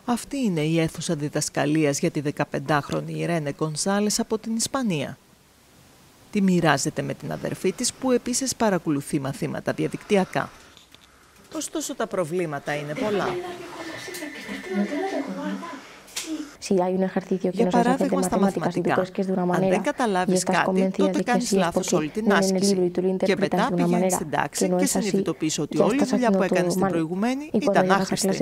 Αυτή είναι η αίθουσα διδασκαλίας για τη 15χρονη Ιρένε Γκονσάλες από την Ισπανία. Τη μοιράζεται με την αδερφή της που επίσης παρακολουθεί μαθήματα διαδικτυακά. Ωστόσο τα προβλήματα είναι πολλά. Για παράδειγμα στα μαθηματικά, αν δεν καταλάβεις κάτι, τότε κάνεις λάθος όλη την άσκηση και μετά πηγαίνεις στην τάξη και συνειδητοποιείς ότι όλη η δουλειά που έκανες την προηγουμένη ήταν άχρηστη.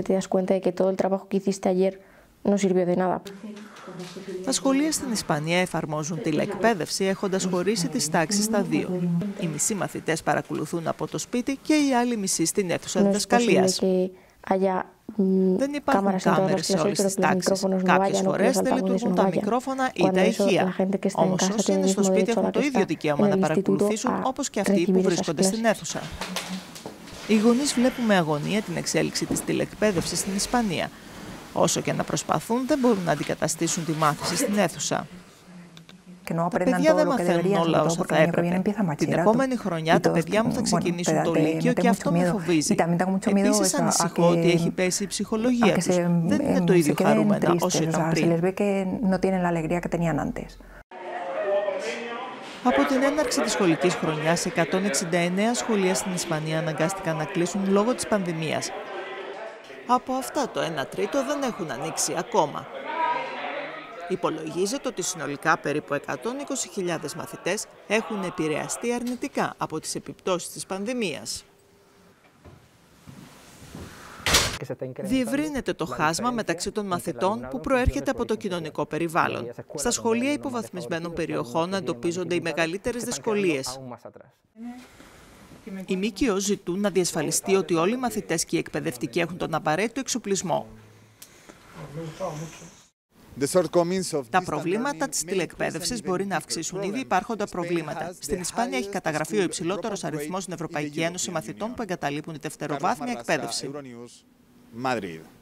Τα σχολεία στην Ισπανία εφαρμόζουν τηλεκπαίδευση έχοντας χωρίσει τις τάξεις στα δύο. Οι μισοί μαθητές παρακολουθούν από το σπίτι και οι άλλοι μισοί στην αίθουσα διδασκαλίας. Δεν υπάρχουν κάμερες σε όλες τις τάξεις. Κάποιες φορές δεν λειτουργούν τα μικρόφωνα ή τα ηχεία. Όμως όσοι είναι στο σπίτι έχουν το ίδιο δικαίωμα να παρακολουθήσουν όπως και αυτοί που βρίσκονται στην αίθουσα. Οι γονείς βλέπουν με αγωνία την εξέλιξη της τηλεκπαίδευσης στην Ισπανία. Όσο και να προσπαθούν, δεν μπορούν να αντικαταστήσουν τη μάθηση στην αίθουσα. Τα παιδιά δεν μαθαίνουν όλα όσα θα έπρεπε. Την επόμενη χρονιά τα παιδιά μου θα ξεκινήσουν το Λύκειο και αυτό με φοβίζει. Επίσης ανησυχώ ότι έχει πέσει η ψυχολογία τους. Δεν είναι το ίδιο χαρούμενα όσο ήταν πριν. Από την έναρξη της σχολικής χρονιάς, 169 σχολεία στην Ισπανία αναγκάστηκαν να κλείσουν λόγω της πανδημίας. Από αυτά το 1 τρίτο δεν έχουν ανοίξει ακόμα. Υπολογίζεται ότι συνολικά περίπου 120.000 μαθητές έχουν επηρεαστεί αρνητικά από τις επιπτώσεις της πανδημίας. Διευρύνεται το χάσμα μεταξύ των μαθητών που προέρχεται από το κοινωνικό περιβάλλον. Στα σχολεία υποβαθμισμένων περιοχών εντοπίζονται οι μεγαλύτερες δυσκολίες. Οι ΜΚΟ ζητούν να διασφαλιστεί ότι όλοι οι μαθητές και οι εκπαιδευτικοί έχουν τον απαραίτητο εξοπλισμό. Τα προβλήματα της τηλεκπαίδευσης μπορεί να αυξήσουν ήδη υπάρχοντα προβλήματα. Στην Ισπανία έχει καταγραφεί ο υψηλότερος αριθμός στην Ευρωπαϊκή Ένωση μαθητών που εγκαταλείπουν τη δευτεροβάθμια εκπαίδευση.